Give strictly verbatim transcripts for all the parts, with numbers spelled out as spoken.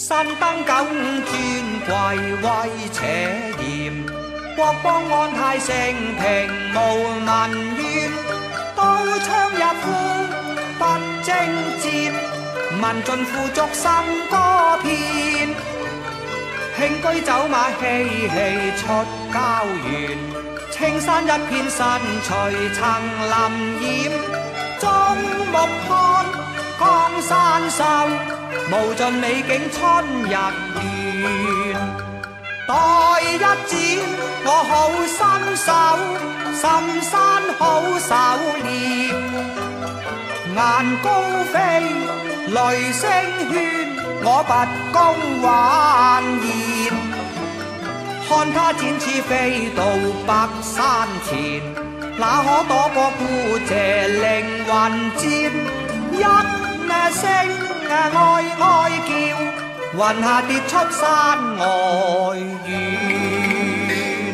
新登九尊貴威且嚴，國邦安泰盛平無民怨。刀槍一呼不征戰，民盡富足生歌遍。輕居走馬嬉戲出郊園，青山一片新翠層林掩。中目看江山秀，無盡美景春日圓。待一展我好身手，深山好狩獵。雁高飛雷聲喧，我不恭還言。看他展翅飛到北山前，那可躲過孤謝凌雲箭？一聲哀哀叫，雲下跌出山外遠。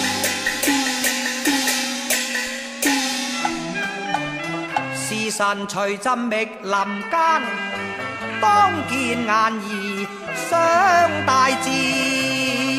時辰隨浸覓林間，當見雁兒相大戰。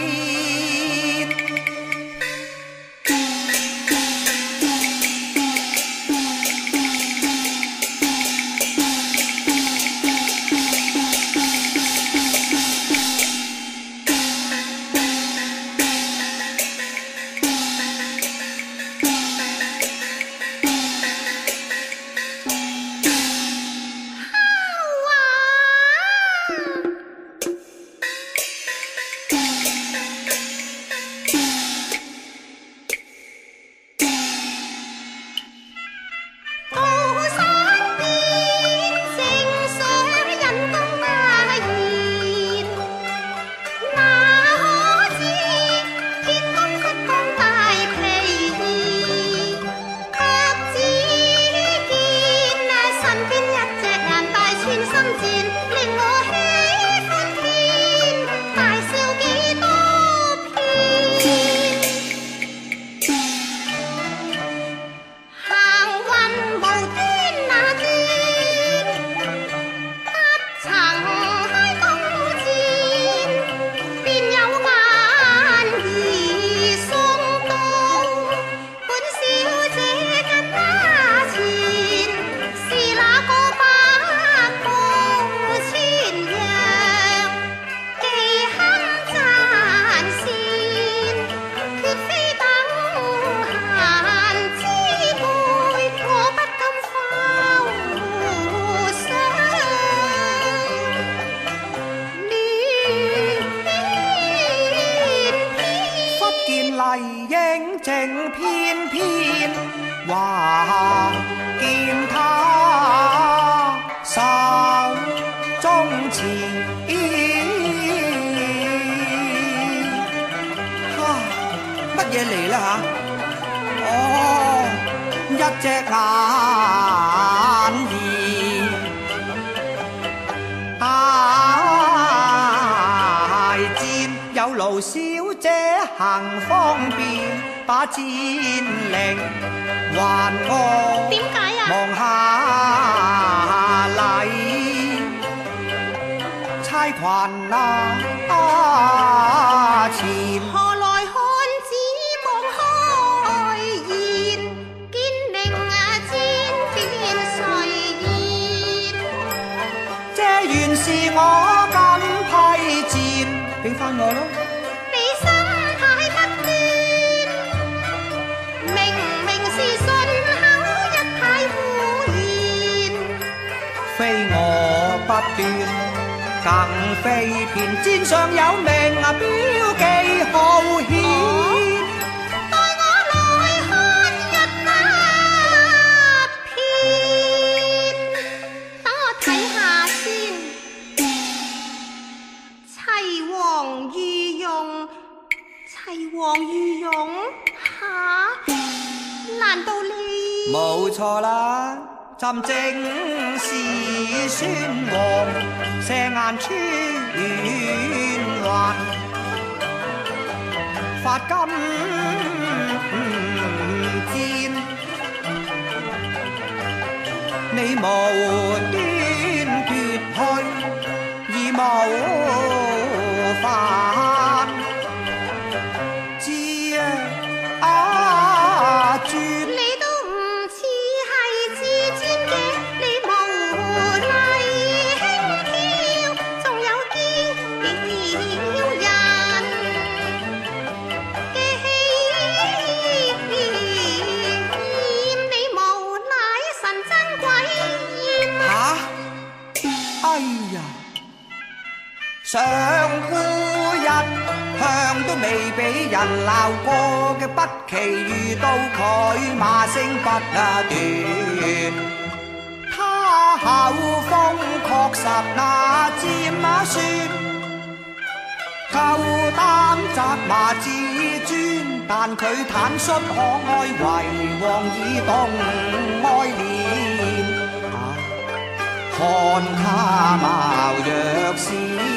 麗影靜翩翩，還見他手中持哈乜嘢嚟啦嚇？哦，一隻雁兒大戰，有勞小姐行方便，把戰令還我。點解啊？望下禮差群啊前。 何來看子望開言，堅令啊千變誰言？ 這原是我緊批戰，俾返我咯。非我不斷，更非偏氈上有名啊，標記浩顯。 待我來看一片，等我睇下先。齊王御用，齊王御用吓？難道你？ 冇錯啦。朕正是宣王，射眼穿環，發金箭，你無端奪去，而無上古一向都未俾人鬧過嘅北奇遇到佢罵聲不斷，他口風確實那尖那酸，夠膽責罵至尊，但佢坦率可愛為王以動愛憐。看他貌若仙，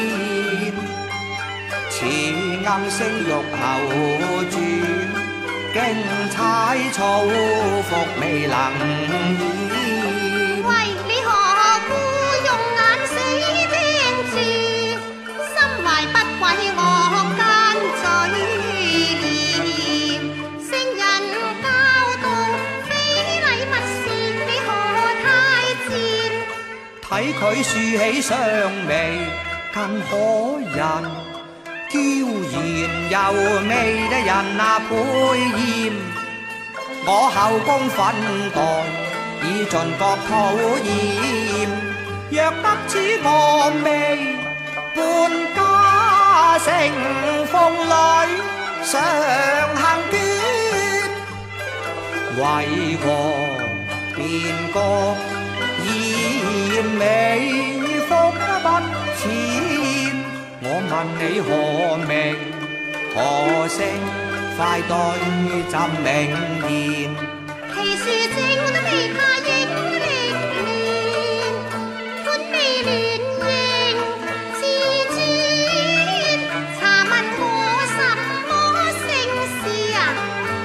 似鵪鶉玉後轉，經踩草服未能言。 喂，你何故用眼死盯住，心懷不軌惡奸嘴臉，聖人教導非禮勿視，你何太賤？ 睇佢豎起雙眉更可人，嬌賢柔美的人啊配厭。我後宮粉黛已盡覺討厭，若得此峨眉伴家成鳳女常行倦，為何便覺豔美福不淺？我問你何名何姓，快對朕明言。 其樹正都未怕影歷練，官未亂認自尊。查問我什麼姓氏啊？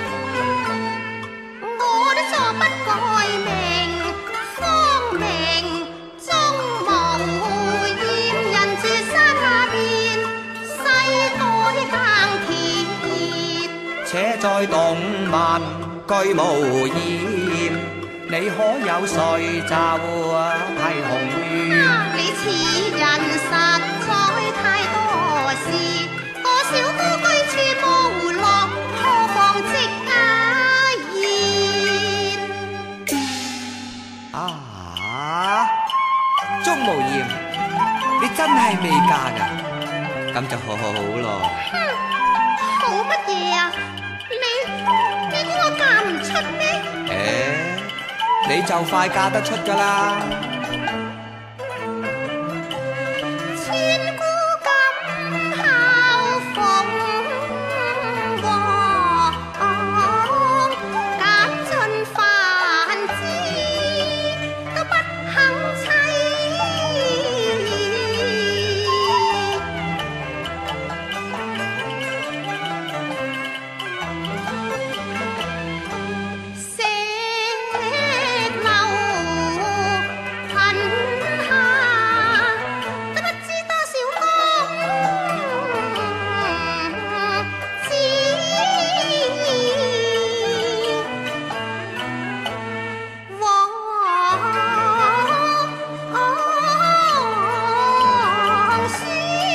我都錯不改名，芳名終無厭。人住山下邊，世代耕田。 且在動物居無厭，你可有睡就提紅鸳？ 啊！你此人實在太多事，我小哥居處無樂，何妨即家宴？ 啊！鍾無艷，你真係未嫁㗎？咁就好好咯。 哼，好乜嘢啊？你你估我嫁唔出咩？ 誒，你就快嫁得出㗎啦！ 千古今孝奉王，揀盡凡枝都不肯妻。石榴裙下都不知多少公子，王孫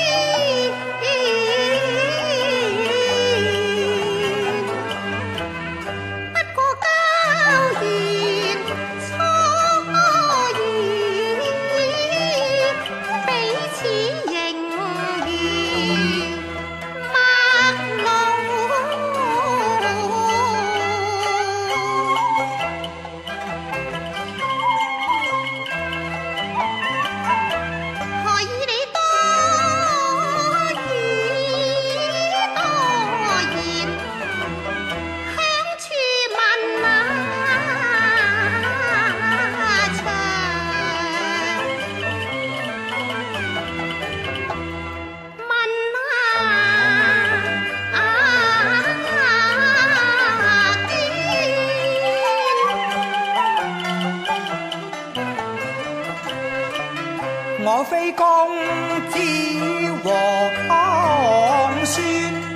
不過交緣初遇，彼此仍如陌路。何以你多語多言，鄉處問那長，問我非公子和皇孫，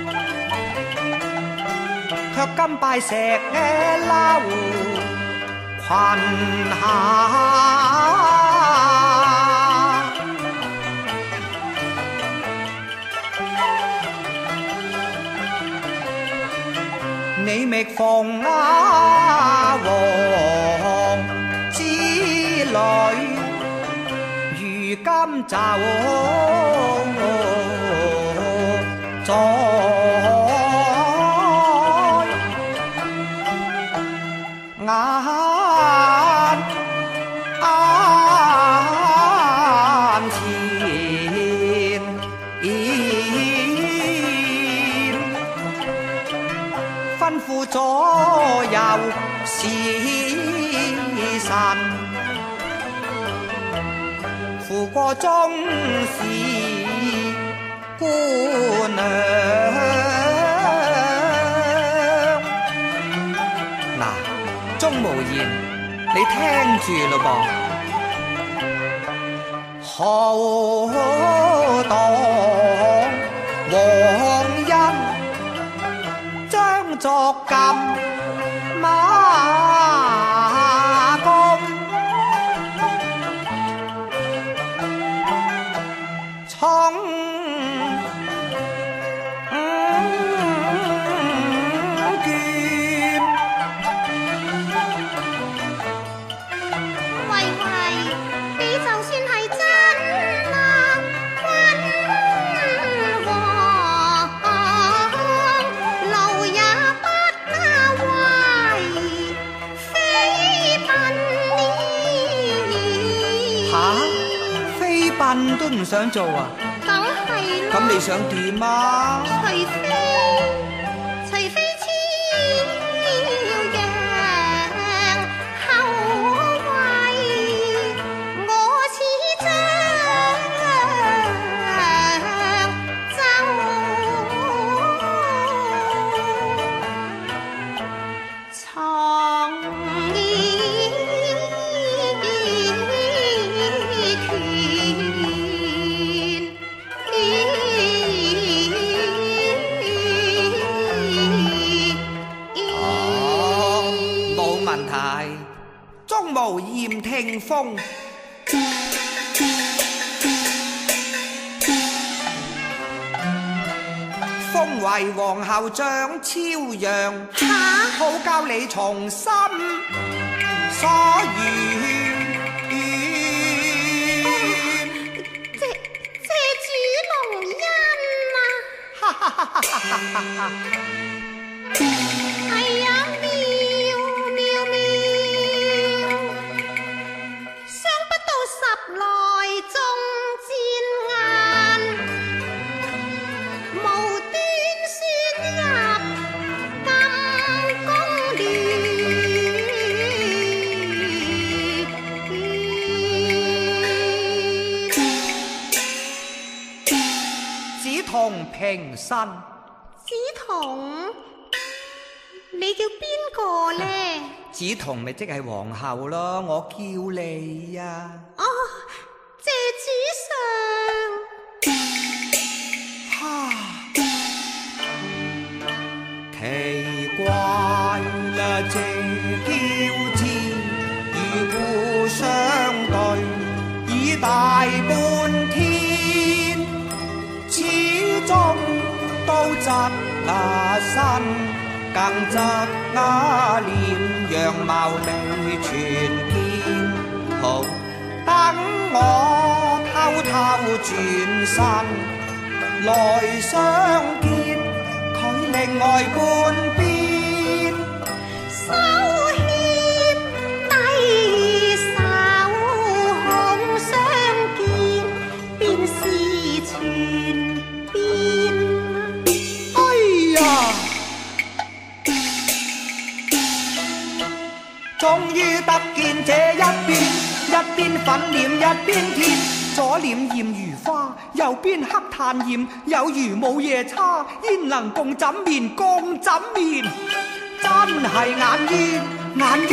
卻甘拜石榴裙下。你覓鳳啊王之女，如今今就在眼前，吩咐左右使臣，扶過中士姑娘。嗱，鍾無艷，你聽住咯噃。好當皇恩將作禁馬公，從卷。 喂喂，你就算係真啊，君王路也不加威，飛奔吓？ 了。 飛奔都唔想做啊？ 梗係啦。 咁你想點啊？ 除非除非超贏後位，我似張奏。從意權冇問題，鍾無艷聽風。封為皇后掌超揚，好教你從心所願。 謝謝主隆恩啊！哎呀，妙妙妙，想不到十來中箭眼，無端宣入金宮亂。 梓潼平身。 梓潼，你叫邊個呢？ 梓潼咪即係皇后咯，我叫你呀。 哦，謝主上。 哈，奇怪啦，這嬌姿如互相對，已大半天，始終都執那身，更執那臉，樣貌未全見。好，等我偷偷轉身來相見，佢另外半邊。 手牽低手恐相見，便是全變。 哎呀！終於得見這一邊，一邊粉臉一邊甜，左臉豔如花，右邊黑炭豔，有如冇夜叉，焉能共枕眠共枕眠？真係眼冤眼冤！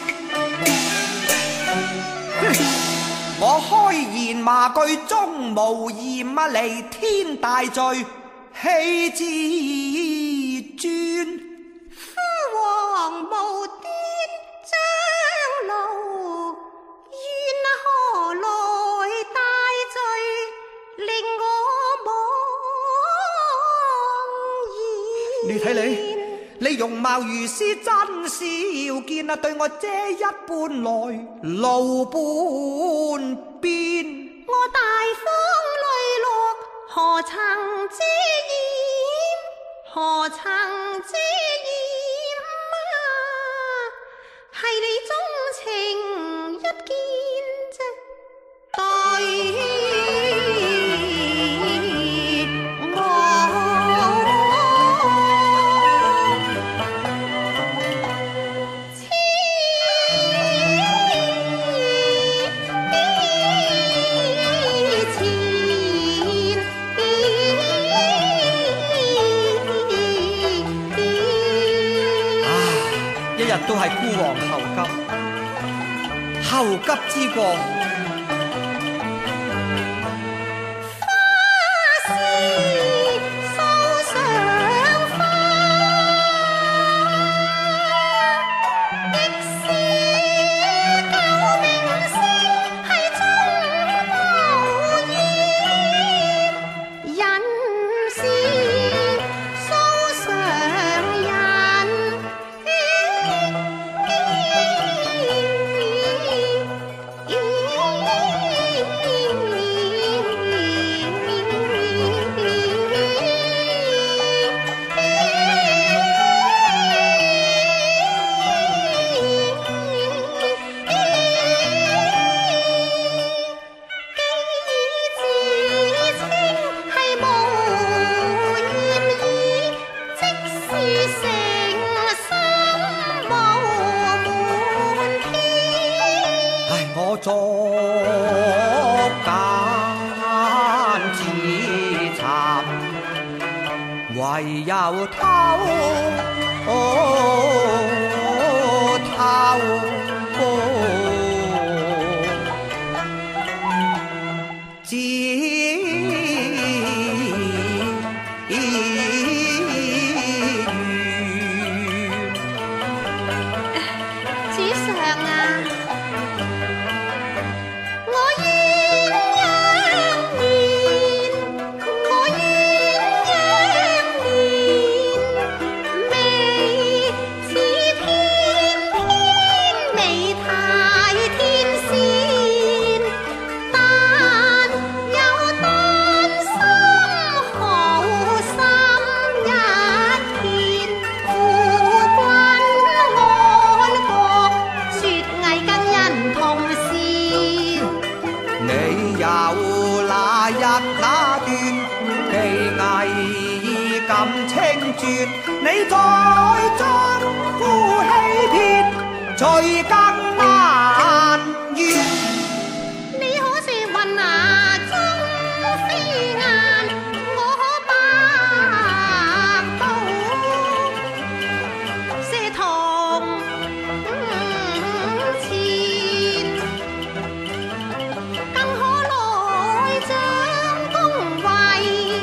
我開言罵句鍾無艷啊，離天大罪，棄自尊。 父王無端將怒，怨何來大罪，令我茫然。 你睇你，你容貌如斯真少見啊！對我這一般來路半邊， 我大何曾遮掩？何曾遮掩啊？係你鍾情一見啫，對都係孤王候急，候急之過。作奸自慘，唯有偷偷自主上啊， 咁清絕，你再將夫欺騙，罪更難越。 你可是雲牙中飛雁，我可白頭射銅錢，更可來將功為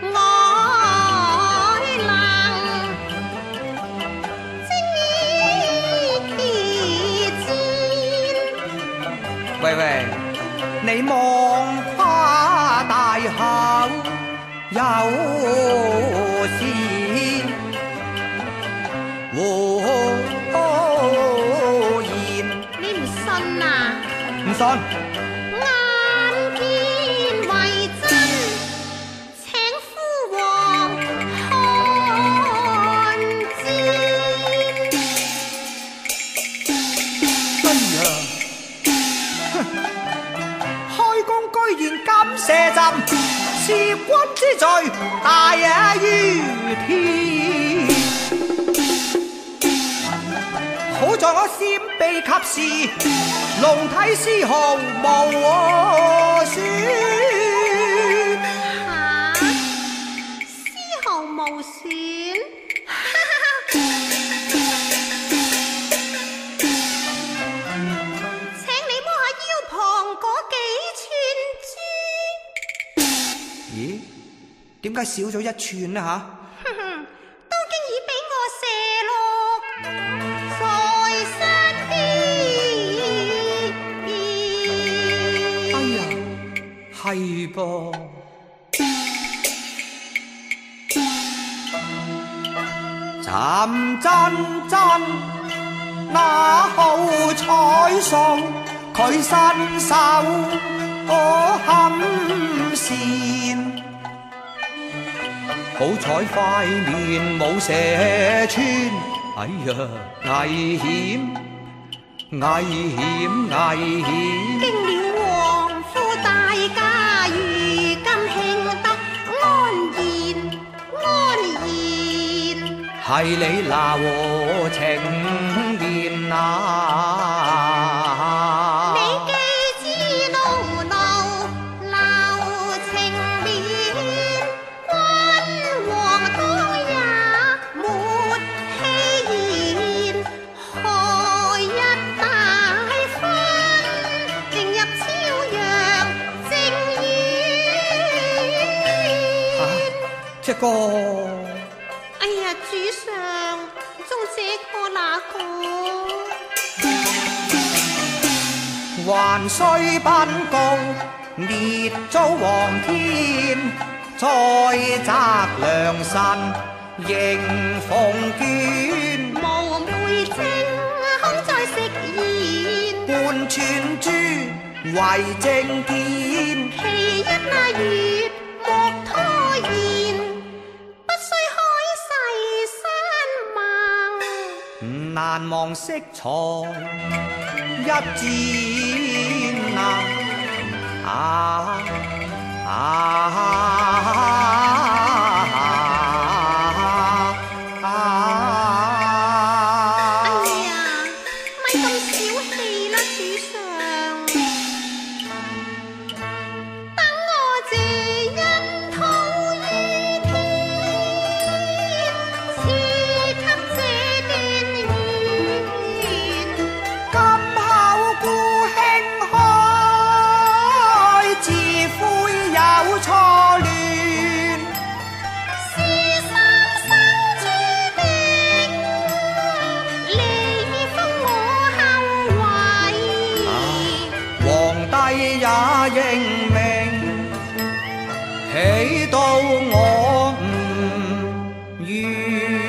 喂喂，你望誇大口有事胡言？ 你唔信啊？ 唔信。 眼見為真，請父王看戰。 哎呀！開弓居然敢射陣，是君之罪大於天。好在我先備及時，龍體絲毫無損。 嚇！絲毫無損？ 咦？點解少咗一寸呢？吓？ 哼哼，都經已俾我射落在山邊。 哎呀，係噃。尋真真那好彩送，佢身手可堪善。 好彩塊面冇射穿，哎呀，危險危險危險！ 經了王府大家如今慶得安然安然， 係你拿和情面啊！這個， 哎呀，主上，中這個那個， 還須稟告列祖皇天，再擇良辰迎鳳娟， 無昧正恐再食言， 半串珠為證件， 其一那月莫拖延。 難忘色彩一展啊！啊啊啊！ 哎呀，咪咁小氣啦，主上！等我這恩討於天，賜給這段緣。 今後故興開，自悔有錯亂。 是三生注定，離封我後遺。 皇帝也認命，喜到我唔願。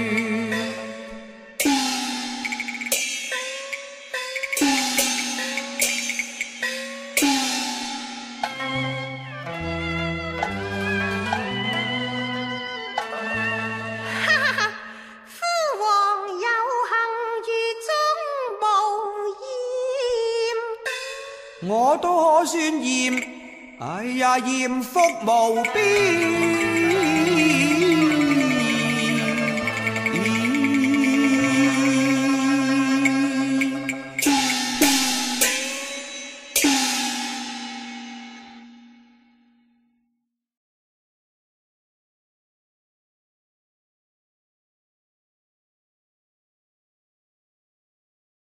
父王有幸與中無厭， 我都可算艷，哎呀，艷福無邊。